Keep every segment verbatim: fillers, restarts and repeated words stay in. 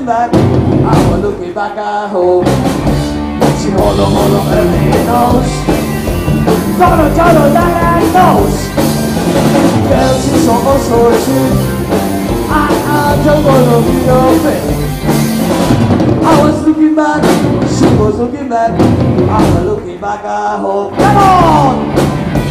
back, I was looking back at home. She hold on, hold on, every nose. Todo, todo, that I knows. Girl, she's so, oh, so sweet. I, I just wanna be your friend. I was looking back, she was looking back, I was looking back at home. Come on!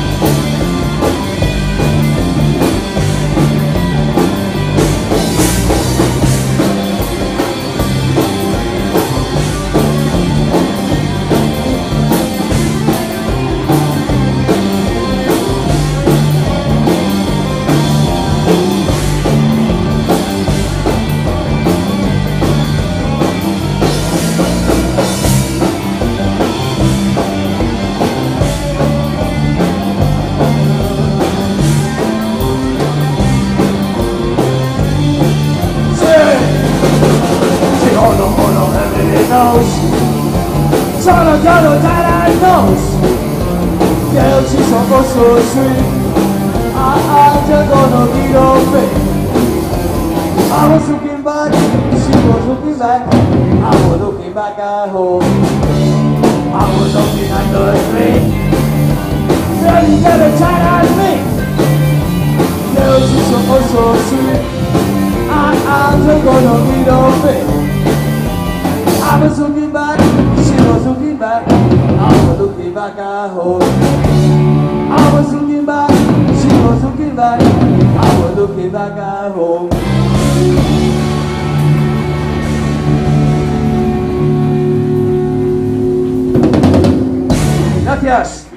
Solo, solo, that I knows. Girl, she's so, oh, so sweet. I, I just gonna be your friend. I was looking back, she was looking back, I was looking back at home. I was looking at the screen. Girl, you gotta try at me. Girl, she's so, oh, so sweet. I, I just gonna be your friend. I was looking back, she was looking back, I was looking back at home. I was looking back, she was looking back, I was looking back at home. Gracias.